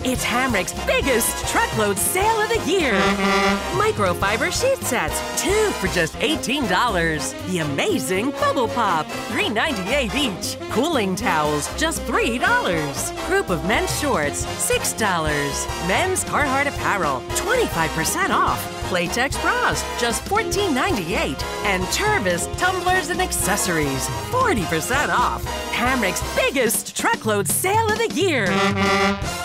It's Hamrick's biggest truckload sale of the year. Microfiber sheet sets, 2 for just $18. The amazing Bubble Pop, $3.98 each. Cooling towels, just $3. Group of men's shorts, $6. Men's Carhartt apparel, 25% off. Playtex bras, just $14.98. And Turvis tumblers and accessories, 40% off. Hamrick's biggest truckload sale of the year.